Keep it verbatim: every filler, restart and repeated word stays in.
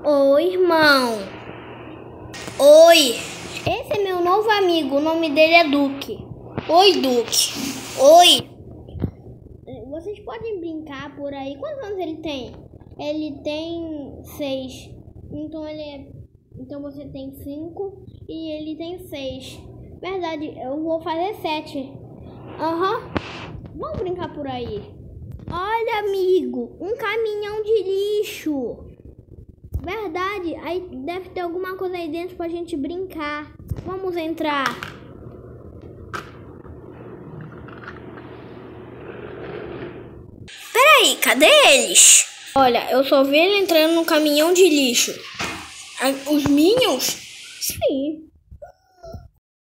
Oi, irmão. Oi. Esse é meu novo amigo. O nome dele é Duque. Oi, Duque. Oi. Vocês podem brincar por aí. Quantos anos ele tem? Ele tem seis. Então ele é... Então você tem cinco e ele tem seis. Verdade, eu vou fazer sete. Aham. Uhum. Vamos brincar por aí. Olha, amigo, um caminhão de lixo. Verdade, aí deve ter alguma coisa aí dentro pra gente brincar. Vamos entrar. Peraí, cadê eles? Olha, eu só vi ele entrando no caminhão de lixo. Os Minions? Sim.